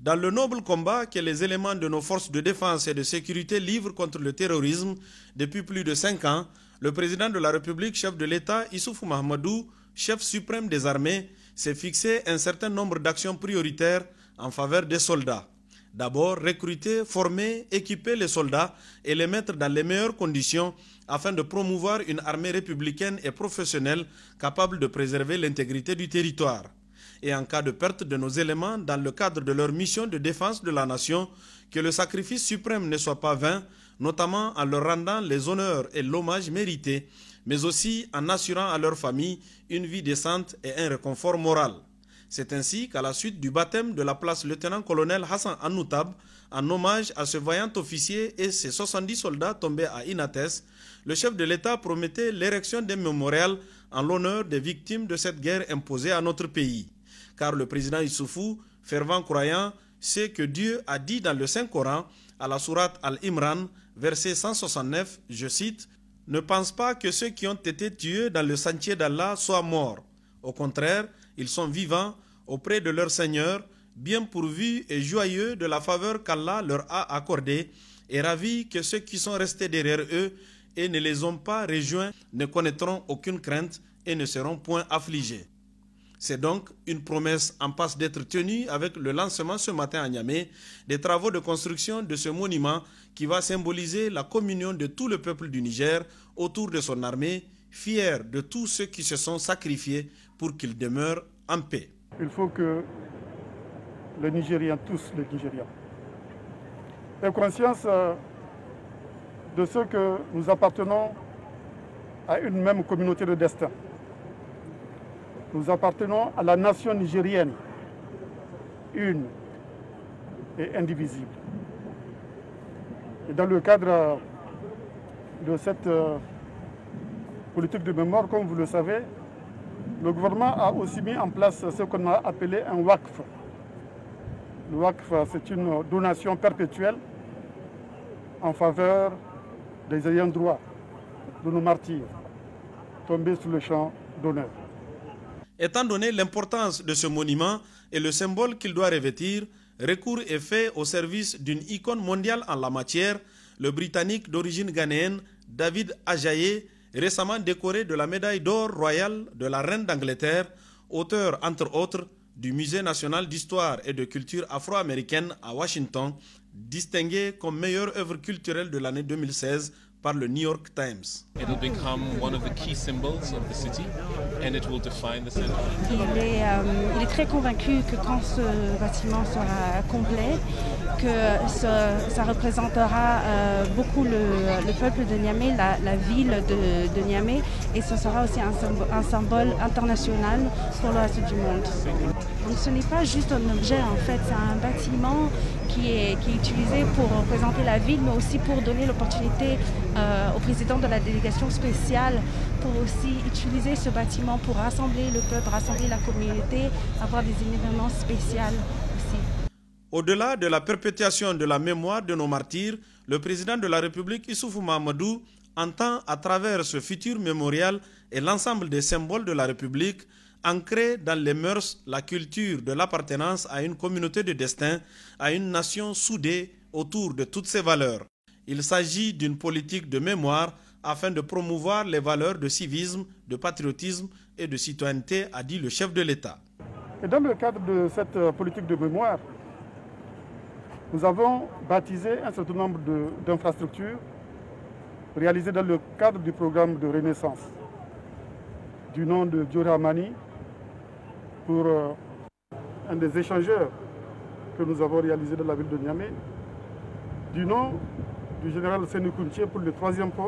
Dans le noble combat que les éléments de nos forces de défense et de sécurité livrent contre le terrorisme depuis plus de 5 ans, le président de la République, chef de l'État, Issoufou Mahamadou, chef suprême des armées, s'est fixé un certain nombre d'actions prioritaires en faveur des soldats. D'abord, recruter, former, équiper les soldats et les mettre dans les meilleures conditions afin de promouvoir une armée républicaine et professionnelle capable de préserver l'intégrité du territoire. Et en cas de perte de nos éléments dans le cadre de leur mission de défense de la nation, que le sacrifice suprême ne soit pas vain, notamment en leur rendant les honneurs et l'hommage mérités, mais aussi en assurant à leurs familles une vie décente et un réconfort moral. C'est ainsi qu'à la suite du baptême de la place lieutenant-colonel Hassan Anoutab, en hommage à ce vaillant officier et ses 70 soldats tombés à Inates, le chef de l'État promettait l'érection d'un mémorial en l'honneur des victimes de cette guerre imposée à notre pays. Car le président Issoufou, fervent croyant, sait que Dieu a dit dans le Saint-Coran, à la sourate Al-Imran, verset 169, je cite, « Ne pense pas que ceux qui ont été tués dans le sentier d'Allah soient morts. Au contraire, ils sont vivants auprès de leur Seigneur, bien pourvus et joyeux de la faveur qu'Allah leur a accordée, et ravis que ceux qui sont restés derrière eux et ne les ont pas rejoints ne connaîtront aucune crainte et ne seront point affligés. » C'est donc une promesse en passe d'être tenue avec le lancement ce matin à Niamey des travaux de construction de ce monument qui va symboliser la communion de tout le peuple du Niger autour de son armée, fier de tous ceux qui se sont sacrifiés pour qu'il demeure en paix. Il faut que les Nigériens, tous les Nigériens, aient conscience de ce que nous appartenons à une même communauté de destin. Nous appartenons à la nation nigérienne, une et indivisible. Et dans le cadre de cette politique de mémoire, comme vous le savez, le gouvernement a aussi mis en place ce qu'on a appelé un WACF. Le WACF, c'est une donation perpétuelle en faveur des ayants droit de nos martyrs tombés sur le champ d'honneur. Étant donné l'importance de ce monument et le symbole qu'il doit revêtir, recours est fait au service d'une icône mondiale en la matière, le Britannique d'origine ghanéenne David Ajayi, récemment décoré de la médaille d'or royale de la reine d'Angleterre, auteur entre autres du Musée national d'histoire et de culture afro-américaine à Washington, distingué comme meilleure œuvre culturelle de l'année 2016 par le New York Times. It will become one of the key symbols of the city and it will define the center. Il est très convaincu que quand ce bâtiment sera complet, que ça représentera beaucoup le peuple de Niamey, la ville de Niamey, et ce sera aussi un symbole international pour le reste du monde. Donc ce n'est pas juste un objet en fait, c'est un bâtiment qui est utilisé pour représenter la ville, mais aussi pour donner l'opportunité au président de la délégation spéciale pour aussi utiliser ce bâtiment pour rassembler le peuple, rassembler la communauté, avoir des événements spéciaux aussi. Au-delà de la perpétuation de la mémoire de nos martyrs, le président de la République, Issoufou Mahamadou, entend à travers ce futur mémorial et l'ensemble des symboles de la République ancrer dans les mœurs la culture de l'appartenance à une communauté de destin, à une nation soudée autour de toutes ses valeurs. Il s'agit d'une politique de mémoire afin de promouvoir les valeurs de civisme, de patriotisme et de citoyenneté, a dit le chef de l'État. Et dans le cadre de cette politique de mémoire, nous avons baptisé un certain nombre d'infrastructures réalisées dans le cadre du programme de Renaissance, du nom de Diori Hamani, pour un des échangeurs que nous avons réalisé dans la ville de Niamey, du nom du général Sénou Kounché pour le 3e pont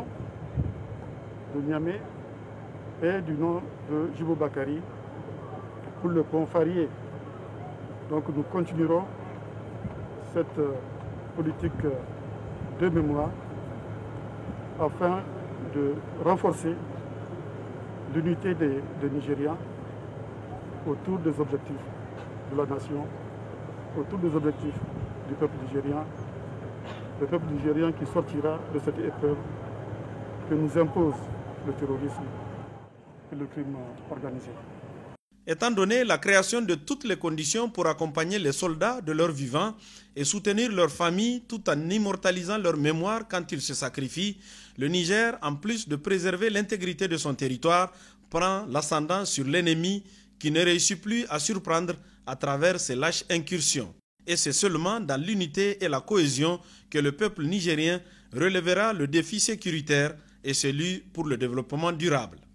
de Niamey et du nom de Djibo Bakari pour le pont Farié. Donc nous continuerons cette politique de mémoire afin de renforcer l'unité des Nigériens autour des objectifs de la nation, autour des objectifs du peuple nigérien, le peuple nigérien qui sortira de cette épreuve que nous impose le terrorisme et le crime organisé. Étant donné la création de toutes les conditions pour accompagner les soldats de leur vivant et soutenir leurs familles tout en immortalisant leur mémoire quand ils se sacrifient, le Niger, en plus de préserver l'intégrité de son territoire, prend l'ascendant sur l'ennemi qui ne réussit plus à surprendre à travers ses lâches incursions. Et c'est seulement dans l'unité et la cohésion que le peuple nigérien relèvera le défi sécuritaire et celui pour le développement durable.